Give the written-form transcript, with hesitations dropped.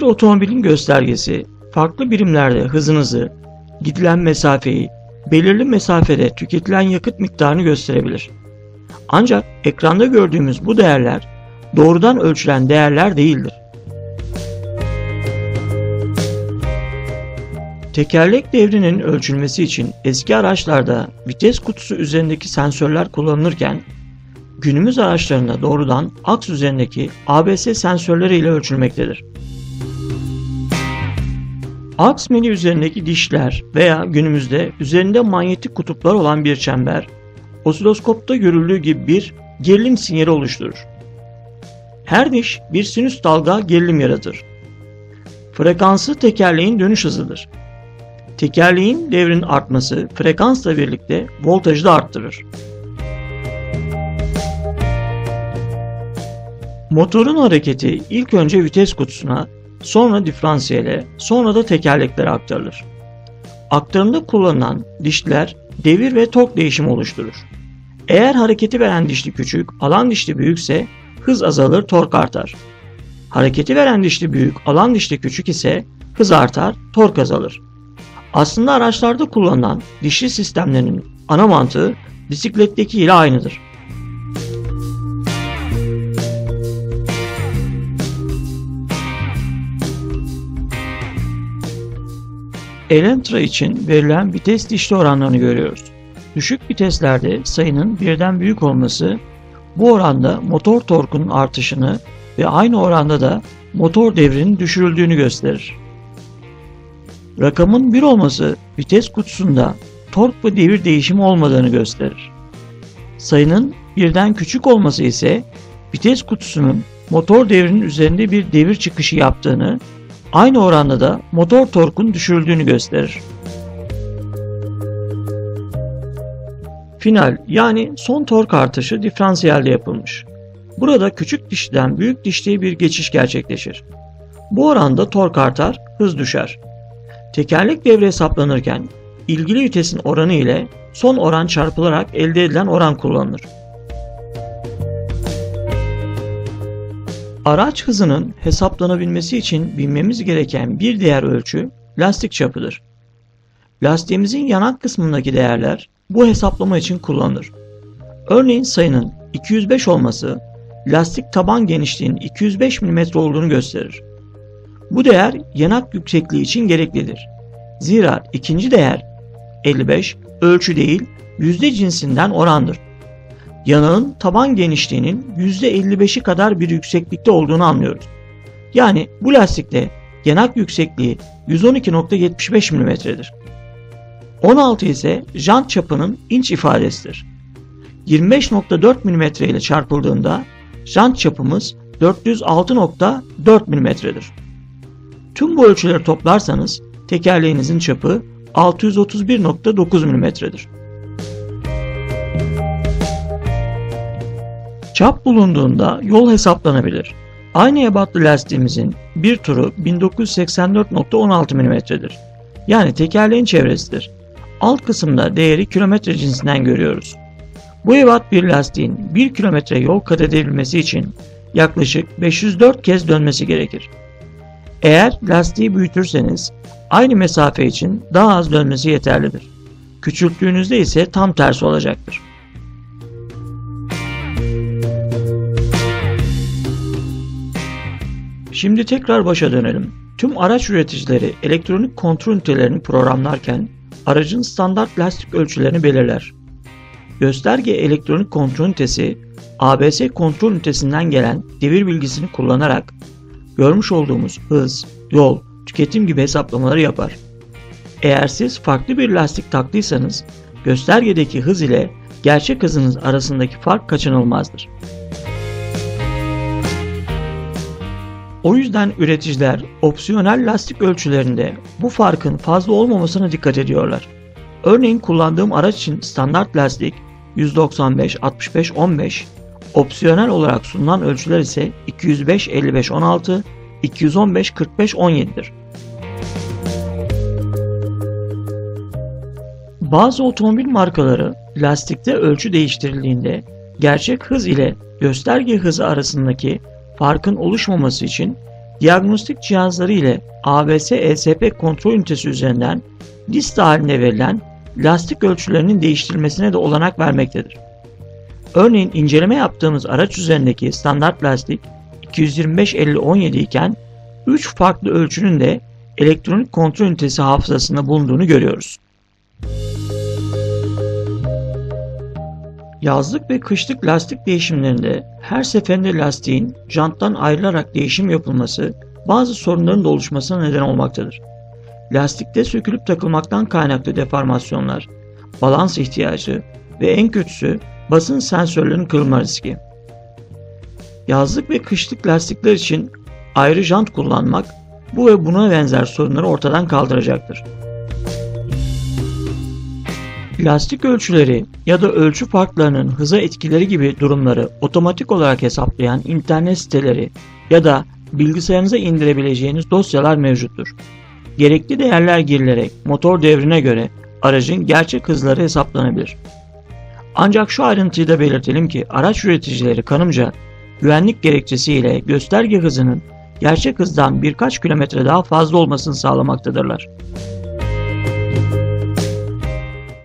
otomobilin göstergesi farklı birimlerde hızınızı, gidilen mesafeyi, belirli mesafede tüketilen yakıt miktarını gösterebilir. Ancak ekranda gördüğümüz bu değerler doğrudan ölçülen değerler değildir. Tekerlek devrinin ölçülmesi için eski araçlarda vites kutusu üzerindeki sensörler kullanılırken, günümüz araçlarında doğrudan aks üzerindeki ABS sensörleri ile ölçülmektedir. Aks mili üzerindeki dişler veya günümüzde üzerinde manyetik kutuplar olan bir çember, osiloskopta görüldüğü gibi bir gerilim sinyali oluşturur. Her diş bir sinüs dalga gerilim yaratır. Frekansı tekerleğin dönüş hızıdır. Tekerleğin devrinin artması frekansla birlikte voltajı da arttırır. Motorun hareketi ilk önce vites kutusuna, sonra diferansiyele, sonra da tekerleklere aktarılır. Aktarımda kullanılan dişler devir ve tork değişimi oluşturur. Eğer hareketi veren dişli küçük, alan dişli büyükse hız azalır, tork artar. Hareketi veren dişli büyük, alan dişli küçük ise hız artar, tork azalır. Aslında araçlarda kullanılan dişli sistemlerinin ana mantığı bisikletteki ile aynıdır. Elantra için verilen vites dişli oranlarını görüyoruz. Düşük viteslerde sayının birden büyük olması bu oranda motor torkunun artışını ve aynı oranda da motor devrinin düşürüldüğünü gösterir. Rakamın 1 olması vites kutusunda tork ve devir değişimi olmadığını gösterir. Sayının birden küçük olması ise vites kutusunun motor devrinin üzerinde bir devir çıkışı yaptığını, aynı oranda da motor torkun düşürüldüğünü gösterir. Final yani son tork artışı diferansiyelde yapılmış. Burada küçük dişliden büyük dişliye bir geçiş gerçekleşir. Bu oranda tork artar, hız düşer. Tekerlek devre hesaplanırken ilgili vitesin oranı ile son oran çarpılarak elde edilen oran kullanılır. Araç hızının hesaplanabilmesi için bilmemiz gereken bir diğer ölçü lastik çapıdır. Lastiğimizin yanak kısmındaki değerler bu hesaplama için kullanılır. Örneğin sayının 205 olması lastik taban genişliğinin 205 mm olduğunu gösterir. Bu değer yanak yüksekliği için gereklidir. Zira ikinci değer 55 ölçü değil yüzde cinsinden orandır. Yanağın taban genişliğinin %55'i kadar bir yükseklikte olduğunu anlıyoruz. Yani bu lastikte yanak yüksekliği 112.75 mm'dir. 16 ise jant çapının inç ifadesidir. 25.4 mm ile çarpıldığında jant çapımız 406.4 mm'dir. Tüm bu ölçüleri toplarsanız tekerleğinizin çapı 631.9 mm'dir. Çap bulunduğunda yol hesaplanabilir. Aynı ebatlı lastiğimizin bir turu 1984.16 mm'dir. Yani tekerleğin çevresidir. Alt kısımda değeri kilometre cinsinden görüyoruz. Bu ebat bir lastiğin 1 kilometre yol kat edebilmesi için yaklaşık 504 kez dönmesi gerekir. Eğer lastiği büyütürseniz aynı mesafe için daha az dönmesi yeterlidir. Küçülttüğünüzde ise tam tersi olacaktır. Şimdi tekrar başa dönelim. Tüm araç üreticileri elektronik kontrol ünitelerini programlarken aracın standart lastik ölçülerini belirler. Gösterge elektronik kontrol ünitesi, ABS kontrol ünitesinden gelen devir bilgisini kullanarak görmüş olduğumuz hız, yol, tüketim gibi hesaplamaları yapar. Eğer siz farklı bir lastik taktıysanız göstergedeki hız ile gerçek hızınız arasındaki fark kaçınılmazdır. O yüzden üreticiler opsiyonel lastik ölçülerinde bu farkın fazla olmamasına dikkat ediyorlar. Örneğin kullandığım araç için standart lastik 195-65-15, opsiyonel olarak sunulan ölçüler ise 205-55-16, 215-45-17'dir. Bazı otomobil markaları lastikte ölçü değiştirildiğinde gerçek hız ile gösterge hızı arasındaki farkın oluşmaması için Diagnostik cihazları ile ABS-ESP kontrol ünitesi üzerinden liste halinde verilen lastik ölçülerinin değiştirilmesine de olanak vermektedir. Örneğin inceleme yaptığımız araç üzerindeki standart lastik 225/50-17 iken 3 farklı ölçünün de elektronik kontrol ünitesi hafızasında bulunduğunu görüyoruz. Yazlık ve kışlık lastik değişimlerinde her seferinde lastiğin janttan ayrılarak değişim yapılması bazı sorunların da oluşmasına neden olmaktadır. Lastikte sökülüp takılmaktan kaynaklı deformasyonlar, balans ihtiyacı ve en kötüsü basınç sensörlerinin kırılma riski. Yazlık ve kışlık lastikler için ayrı jant kullanmak bu ve buna benzer sorunları ortadan kaldıracaktır. Lastik ölçüleri ya da ölçü farklarının hıza etkileri gibi durumları otomatik olarak hesaplayan internet siteleri ya da bilgisayarınıza indirebileceğiniz dosyalar mevcuttur. Gerekli değerler girilerek motor devrine göre aracın gerçek hızları hesaplanabilir. Ancak şu ayrıntıyı da belirtelim ki araç üreticileri kanımca güvenlik gerekçesiyle gösterge hızının gerçek hızdan birkaç kilometre daha fazla olmasını sağlamaktadırlar.